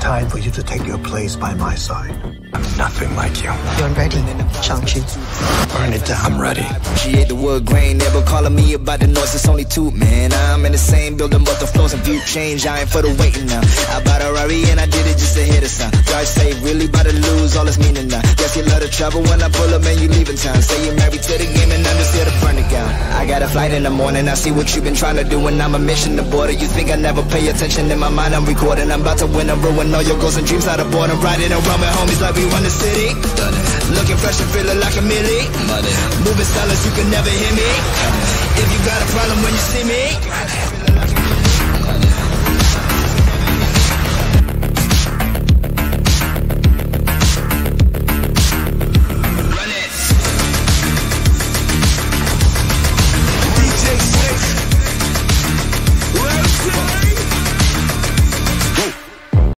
time for you to take your place by my side. I'm nothing like you. You're ready, Shang-Chi. Burn it down. I'm ready. She ate the wood grain, never calling me about the noise, it's only two, man. I'm in the same building, but the flows and view change. I ain't for the waiting now. I bought a Rari and I did it just to hit a sign. Drive safe, really about to lose all its meaning now. Guess you love the trouble when I pull up and you leaving town. Say you're married to the game and I'm just here to burn it down. I got a flight in the morning, I see what you've been trying to do, and I'm a mission to border. You think I never pay attention? In my mind I'm recording. I'm about to win and ruin all your goals and dreams out of boredom. Riding around with homies like we run the city. Looking fresh and feeling like a millie. Moving silence, you can never hear me. If you got a problem when you see me.